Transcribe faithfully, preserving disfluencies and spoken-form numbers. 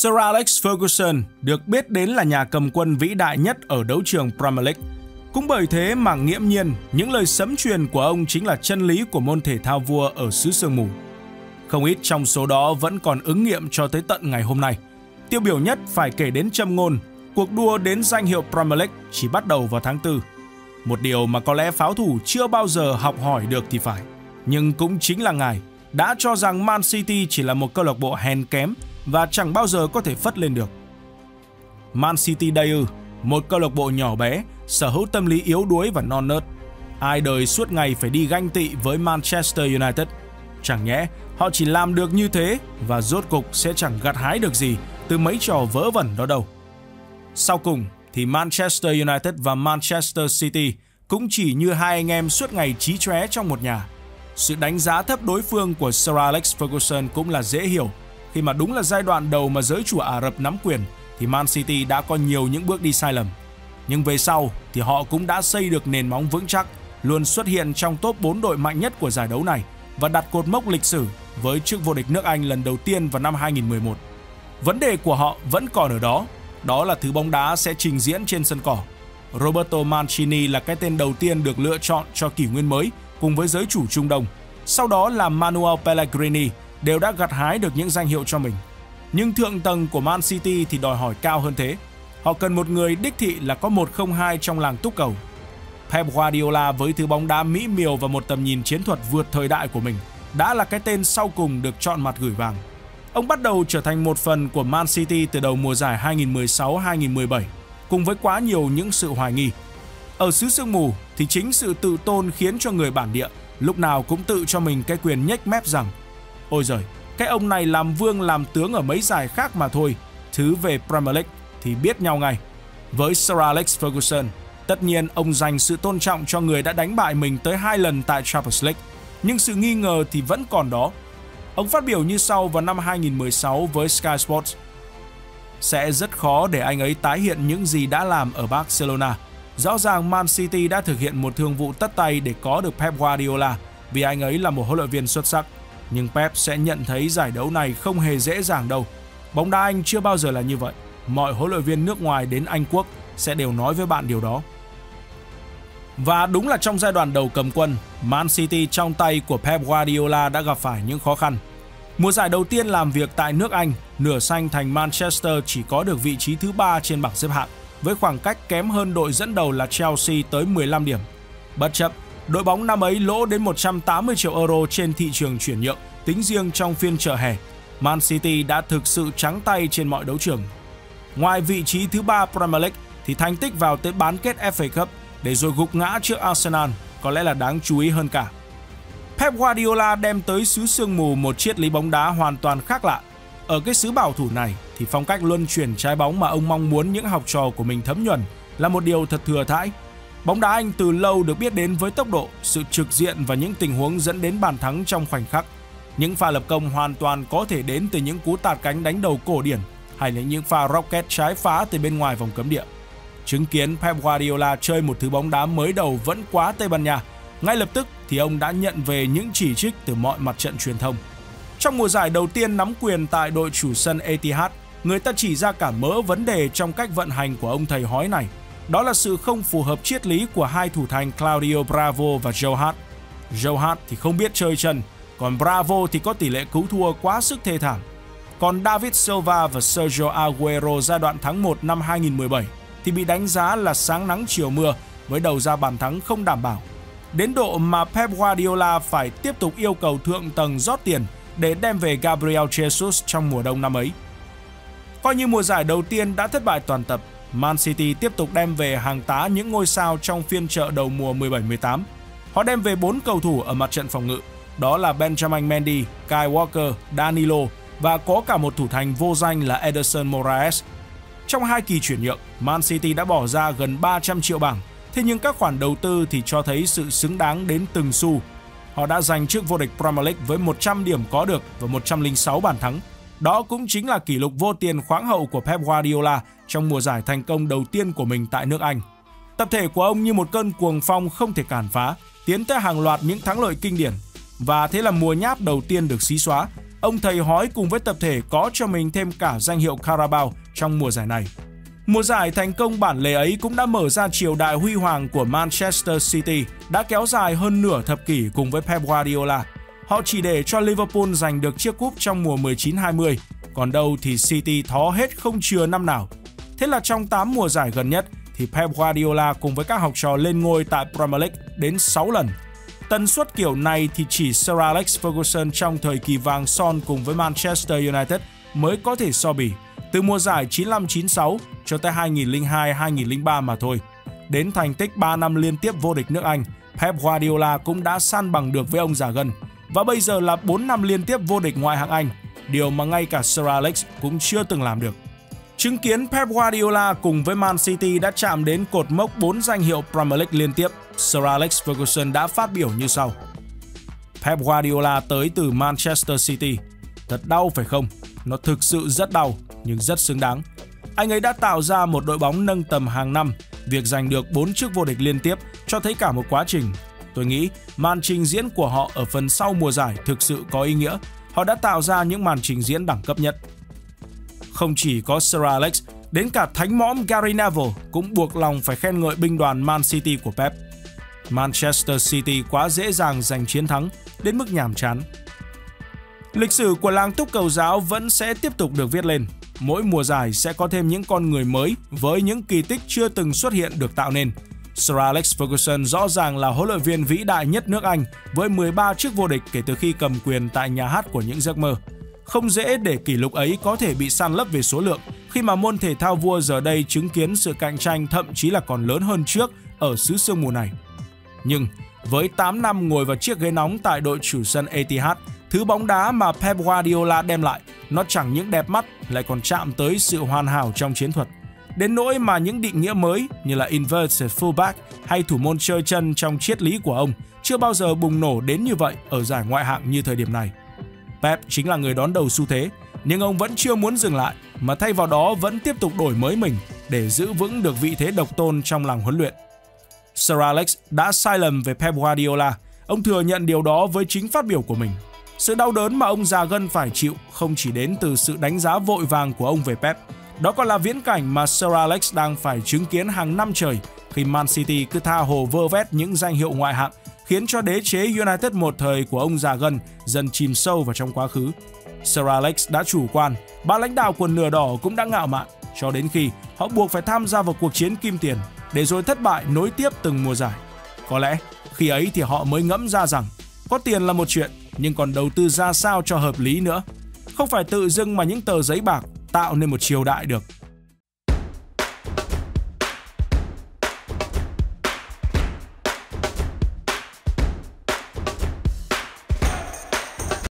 Sir Alex Ferguson được biết đến là nhà cầm quân vĩ đại nhất ở đấu trường Premier League. Cũng bởi thế mà nghiễm nhiên, những lời sấm truyền của ông chính là chân lý của môn thể thao vua ở xứ sương mù. Không ít trong số đó vẫn còn ứng nghiệm cho tới tận ngày hôm nay. Tiêu biểu nhất phải kể đến châm ngôn, cuộc đua đến danh hiệu Premier League chỉ bắt đầu vào tháng tư. Một điều mà có lẽ pháo thủ chưa bao giờ học hỏi được thì phải. Nhưng cũng chính là ngài đã cho rằng Man City chỉ là một câu lạc bộ hèn kém và chẳng bao giờ có thể phất lên được. Man City đây ư, một câu lạc bộ nhỏ bé, sở hữu tâm lý yếu đuối và non nớt. Ai đời suốt ngày phải đi ganh tị với Manchester United. Chẳng nhẽ họ chỉ làm được như thế và rốt cục sẽ chẳng gặt hái được gì từ mấy trò vớ vẩn đó đâu. Sau cùng thì Manchester United và Manchester City cũng chỉ như hai anh em suốt ngày chí chóe trong một nhà. Sự đánh giá thấp đối phương của Sir Alex Ferguson cũng là dễ hiểu, khi mà đúng là giai đoạn đầu mà giới chủ Ả Rập nắm quyền thì Man City đã có nhiều những bước đi sai lầm. Nhưng về sau thì họ cũng đã xây được nền móng vững chắc, luôn xuất hiện trong top bốn đội mạnh nhất của giải đấu này và đặt cột mốc lịch sử với chức vô địch nước Anh lần đầu tiên vào năm hai nghìn không trăm mười một. Vấn đề của họ vẫn còn ở đó, đó là thứ bóng đá sẽ trình diễn trên sân cỏ. Roberto Mancini là cái tên đầu tiên được lựa chọn cho kỷ nguyên mới cùng với giới chủ Trung Đông. Sau đó là Manuel Pellegrini đều đã gặt hái được những danh hiệu cho mình. Nhưng thượng tầng của Man City thì đòi hỏi cao hơn thế. Họ cần một người đích thị là có một không hai trong làng túc cầu. Pep Guardiola với thứ bóng đá mỹ miều và một tầm nhìn chiến thuật vượt thời đại của mình đã là cái tên sau cùng được chọn mặt gửi vàng. Ông bắt đầu trở thành một phần của Man City từ đầu mùa giải hai nghìn không trăm mười sáu hai nghìn không trăm mười bảy, cùng với quá nhiều những sự hoài nghi. Ở xứ sương mù thì chính sự tự tôn khiến cho người bản địa lúc nào cũng tự cho mình cái quyền nhếch mép rằng ôi giời, cái ông này làm vương làm tướng ở mấy giải khác mà thôi, thứ về Premier League thì biết nhau ngay. Với Sir Alex Ferguson, tất nhiên ông dành sự tôn trọng cho người đã đánh bại mình tới hai lần tại Champions League, nhưng sự nghi ngờ thì vẫn còn đó. Ông phát biểu như sau vào năm hai nghìn không trăm mười sáu với Sky Sports: sẽ rất khó để anh ấy tái hiện những gì đã làm ở Barcelona. Rõ ràng Man City đã thực hiện một thương vụ tất tay để có được Pep Guardiola vì anh ấy là một huấn luyện viên xuất sắc. Nhưng Pep sẽ nhận thấy giải đấu này không hề dễ dàng đâu. Bóng đá Anh chưa bao giờ là như vậy. Mọi huấn luyện viên nước ngoài đến Anh Quốc sẽ đều nói với bạn điều đó. Và đúng là trong giai đoạn đầu cầm quân, Man City trong tay của Pep Guardiola đã gặp phải những khó khăn. Mùa giải đầu tiên làm việc tại nước Anh, nửa xanh thành Manchester chỉ có được vị trí thứ ba trên bảng xếp hạng, với khoảng cách kém hơn đội dẫn đầu là Chelsea tới mười lăm điểm. Bất chấp, đội bóng năm ấy lỗ đến một trăm tám mươi triệu euro trên thị trường chuyển nhượng, tính riêng trong phiên chợ hè. Man City đã thực sự trắng tay trên mọi đấu trường. Ngoài vị trí thứ ba Premier League thì thành tích vào tới bán kết ép a Cup để rồi gục ngã trước Arsenal có lẽ là đáng chú ý hơn cả. Pep Guardiola đem tới xứ sương mù một triết lý bóng đá hoàn toàn khác lạ. Ở cái xứ bảo thủ này thì phong cách luân chuyển trái bóng mà ông mong muốn những học trò của mình thấm nhuần là một điều thật thừa thãi. Bóng đá Anh từ lâu được biết đến với tốc độ, sự trực diện và những tình huống dẫn đến bàn thắng trong khoảnh khắc. Những pha lập công hoàn toàn có thể đến từ những cú tạt cánh đánh đầu cổ điển hay là những pha rocket trái phá từ bên ngoài vòng cấm địa. Chứng kiến Pep Guardiola chơi một thứ bóng đá mới đầu vẫn quá Tây Ban Nha, ngay lập tức thì ông đã nhận về những chỉ trích từ mọi mặt trận truyền thông. Trong mùa giải đầu tiên nắm quyền tại đội chủ sân Etihad, người ta chỉ ra cả mớ vấn đề trong cách vận hành của ông thầy hói này. Đó là sự không phù hợp triết lý của hai thủ thành Claudio Bravo và Joe Hart. Joe Hart thì không biết chơi chân, còn Bravo thì có tỷ lệ cứu thua quá sức thê thảm. Còn David Silva và Sergio Aguero giai đoạn tháng một năm hai nghìn không trăm mười bảy thì bị đánh giá là sáng nắng chiều mưa với đầu ra bàn thắng không đảm bảo. Đến độ mà Pep Guardiola phải tiếp tục yêu cầu thượng tầng rót tiền để đem về Gabriel Jesus trong mùa đông năm ấy. Coi như mùa giải đầu tiên đã thất bại toàn tập, Man City tiếp tục đem về hàng tá những ngôi sao trong phiên chợ đầu mùa mười bảy mười tám. Họ đem về bốn cầu thủ ở mặt trận phòng ngự, đó là Benjamin Mendy, Kyle Walker, Danilo và có cả một thủ thành vô danh là Ederson Moraes. Trong hai kỳ chuyển nhượng, Man City đã bỏ ra gần ba trăm triệu bảng, thế nhưng các khoản đầu tư thì cho thấy sự xứng đáng đến từng xu. Họ đã giành chức vô địch Premier League với một trăm điểm có được và một trăm lẻ sáu bàn thắng. Đó cũng chính là kỷ lục vô tiền khoáng hậu của Pep Guardiola trong mùa giải thành công đầu tiên của mình tại nước Anh. Tập thể của ông như một cơn cuồng phong không thể cản phá, tiến tới hàng loạt những thắng lợi kinh điển. Và thế là mùa nháp đầu tiên được xí xóa. ông thầy hói cùng với tập thể có cho mình thêm cả danh hiệu Carabao trong mùa giải này. Mùa giải thành công bản lề ấy cũng đã mở ra triều đại huy hoàng của Manchester City đã kéo dài hơn nửa thập kỷ cùng với Pep Guardiola. Họ chỉ để cho Liverpool giành được chiếc cúp trong mùa mười chín hai mươi, còn đâu thì City thó hết không chừa năm nào. Thế là trong tám mùa giải gần nhất thì Pep Guardiola cùng với các học trò lên ngôi tại Premier League đến sáu lần. Tần suất kiểu này thì chỉ Sir Alex Ferguson trong thời kỳ vàng son cùng với Manchester United mới có thể so bì, từ mùa giải chín lăm chín sáu cho tới hai nghìn lẻ hai hai nghìn lẻ ba mà thôi. Đến thành tích ba năm liên tiếp vô địch nước Anh, Pep Guardiola cũng đã san bằng được với ông già gân. Và bây giờ là bốn năm liên tiếp vô địch ngoại hạng Anh, điều mà ngay cả Sir Alex cũng chưa từng làm được. Chứng kiến Pep Guardiola cùng với Man City đã chạm đến cột mốc bốn danh hiệu Premier League liên tiếp, Sir Alex Ferguson đã phát biểu như sau: Pep Guardiola tới từ Manchester City. Thật đau phải không? Nó thực sự rất đau, nhưng rất xứng đáng. Anh ấy đã tạo ra một đội bóng nâng tầm hàng năm. Việc giành được bốn chức vô địch liên tiếp cho thấy cả một quá trình. Tôi nghĩ màn trình diễn của họ ở phần sau mùa giải thực sự có ý nghĩa. Họ đã tạo ra những màn trình diễn đẳng cấp nhất. Không chỉ có Sir Alex, đến cả thánh mõm Gary Neville cũng buộc lòng phải khen ngợi binh đoàn Man City của Pep. Manchester City quá dễ dàng giành chiến thắng đến mức nhàm chán. Lịch sử của làng túc cầu giáo vẫn sẽ tiếp tục được viết lên. Mỗi mùa giải sẽ có thêm những con người mới với những kỳ tích chưa từng xuất hiện được tạo nên. Sir Alex Ferguson rõ ràng là huấn luyện viên vĩ đại nhất nước Anh với mười ba chức vô địch kể từ khi cầm quyền tại nhà hát của những giấc mơ. Không dễ để kỷ lục ấy có thể bị san lấp về số lượng khi mà môn thể thao vua giờ đây chứng kiến sự cạnh tranh thậm chí là còn lớn hơn trước ở xứ sương mù này. Nhưng với tám năm ngồi vào chiếc ghế nóng tại đội chủ sân Etihad, thứ bóng đá mà Pep Guardiola đem lại nó chẳng những đẹp mắt lại còn chạm tới sự hoàn hảo trong chiến thuật. Đến nỗi mà những định nghĩa mới như là inverted fullback hay thủ môn chơi chân trong triết lý của ông chưa bao giờ bùng nổ đến như vậy ở giải ngoại hạng như thời điểm này. Pep chính là người đón đầu xu thế, nhưng ông vẫn chưa muốn dừng lại mà thay vào đó vẫn tiếp tục đổi mới mình để giữ vững được vị thế độc tôn trong làng huấn luyện. Sir Alex đã sai lầm về Pep Guardiola, ông thừa nhận điều đó với chính phát biểu của mình. Sự đau đớn mà ông già gân phải chịu không chỉ đến từ sự đánh giá vội vàng của ông về Pep, đó còn là viễn cảnh mà Sir Alex đang phải chứng kiến hàng năm trời khi Man City cứ tha hồ vơ vét những danh hiệu ngoại hạng, khiến cho đế chế United một thời của ông già gân dần chìm sâu vào trong quá khứ. Sir Alex đã chủ quan, ban lãnh đạo quần nửa đỏ cũng đã ngạo mạn, cho đến khi họ buộc phải tham gia vào cuộc chiến kim tiền, để rồi thất bại nối tiếp từng mùa giải. Có lẽ khi ấy thì họ mới ngẫm ra rằng có tiền là một chuyện, nhưng còn đầu tư ra sao cho hợp lý nữa. Không phải tự dưng mà những tờ giấy bạc tạo nên một triều đại được.